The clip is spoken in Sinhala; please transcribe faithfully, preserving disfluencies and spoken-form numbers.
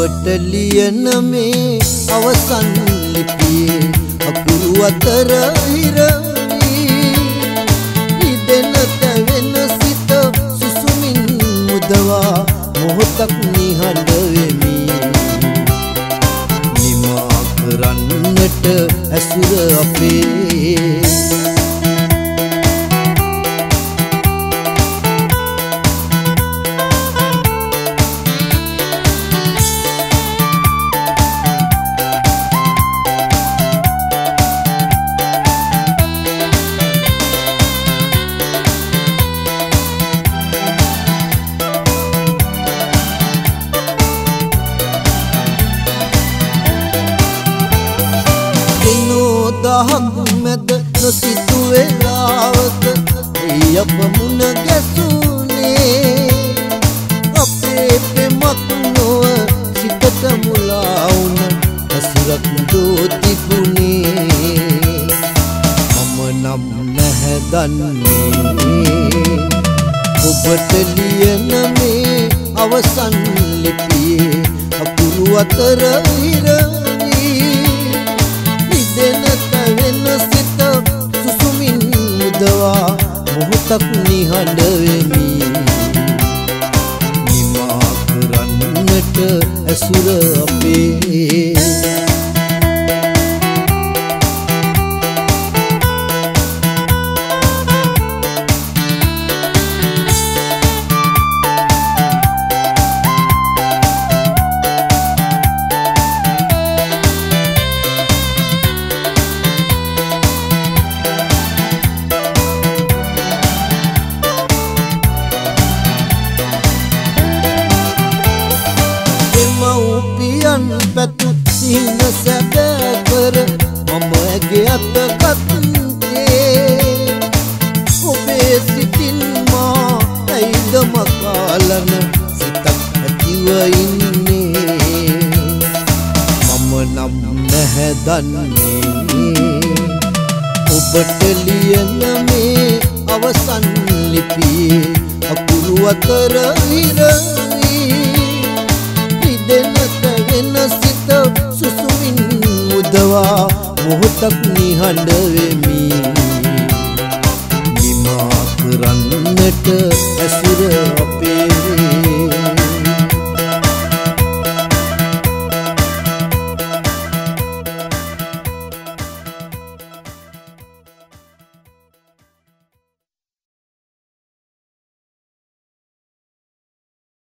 ඔබට ලියන මේ අවසන් ලිපියේ අකුරු අතර හිරවි ඉදෙන තැවෙන සිත සුසුමින් මුදවා මොහොතක් නිහඬ වෙමි නිමා කරන්නට ඇසුර අපේ දහක් මැද නොසිතු වෙලාවක ඒ අප මුණ ගැසුනේ අපේ පෙමක් නොව සිතට මුලා වුණ ඇසුරක් දෝ තිබුණේ මම නම් නැහැ දන්නේ ඔබට ලියන මේ අවසන් ලිපියේ අකුරු අතර හිරවි ඉදෙන තැවෙන සිත සුසුමින් මුදවා මොහොතක් නිහඬ වෙමි නිමා කරන්නට ඇසුර අපේ මව්පියන් පැතු සිහින සැබෑ කර මම ඇගේ අත ගත්තේ ඔබේ සිතින් මා ඇයිද මකාලන සිතක් ඇතිව ඉන්නේ මම නම් නැහැ දන්නේ ඔබට ලියන මේ අවසන් ලිපියේ අකුරු අතර හිරවි ඉදෙන තැවෙන සිත සුසුමින් මුදවා මොහොතක් නිහඬ වෙමි නිමා කරන්නට